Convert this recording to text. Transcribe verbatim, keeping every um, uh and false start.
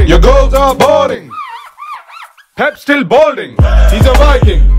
Your goals are boring. Pep still balding. He's a Viking.